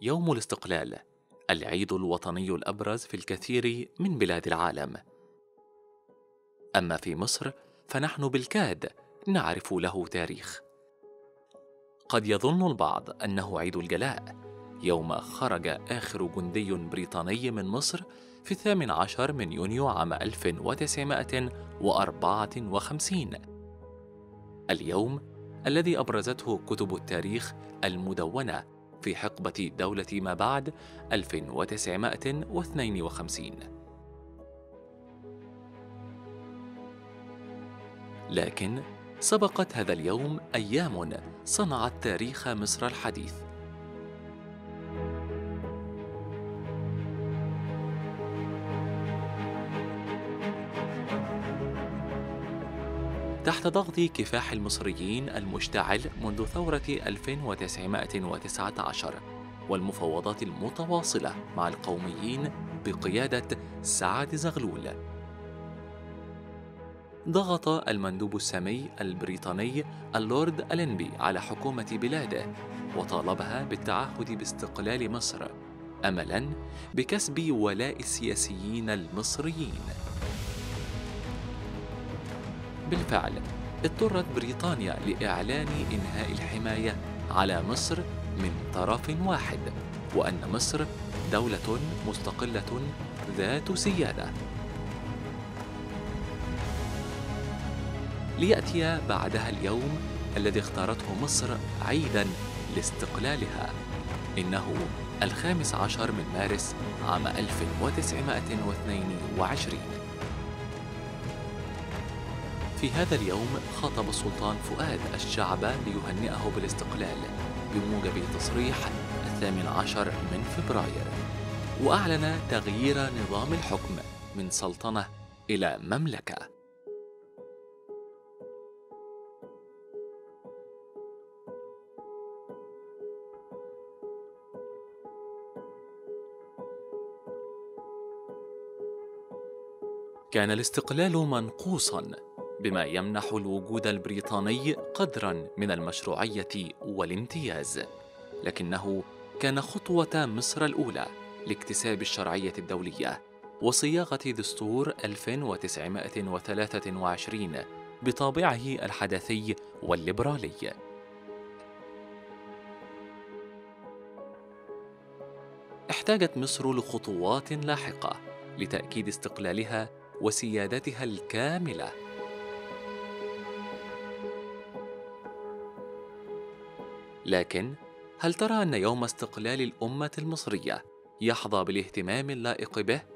يوم الاستقلال، العيد الوطني الأبرز في الكثير من بلاد العالم. أما في مصر فنحن بالكاد نعرف له تاريخ. قد يظن البعض أنه عيد الجلاء، يوم خرج آخر جندي بريطاني من مصر في 18 من يونيو عام 1954، اليوم الذي أبرزته كتب التاريخ المدونة في حقبة دولة ما بعد 1952. لكن سبقت هذا اليوم أيام صنعت تاريخ مصر الحديث. تحت ضغط كفاح المصريين المشتعل منذ ثورة 1919 والمفاوضات المتواصلة مع القوميين بقيادة سعد زغلول، ضغط المندوب السامي البريطاني اللورد ألينبي على حكومة بلاده وطالبها بالتعهد باستقلال مصر أملاً بكسب ولاء السياسيين المصريين. بالفعل اضطرت بريطانيا لإعلان إنهاء الحماية على مصر من طرف واحد، وأن مصر دولة مستقلة ذات سيادة. ليأتي بعدها اليوم الذي اختارته مصر عيداً لاستقلالها، إنه 15 من مارس عام 1922. في هذا اليوم خاطب السلطان فؤاد الشعب ليهنئه بالاستقلال بموجب تصريح 18 من فبراير، وأعلن تغيير نظام الحكم من سلطنة إلى مملكة. كان الاستقلال منقوصاً، بما يمنح الوجود البريطاني قدراً من المشروعية والامتياز، لكنه كان خطوة مصر الأولى لاكتساب الشرعية الدولية وصياغة دستور 1923 بطابعه الحداثي والليبرالي. احتاجت مصر لخطوات لاحقة لتأكيد استقلالها وسيادتها الكاملة. لكن هل ترى أن يوم استقلال الأمة المصرية يحظى بالاهتمام اللائق به؟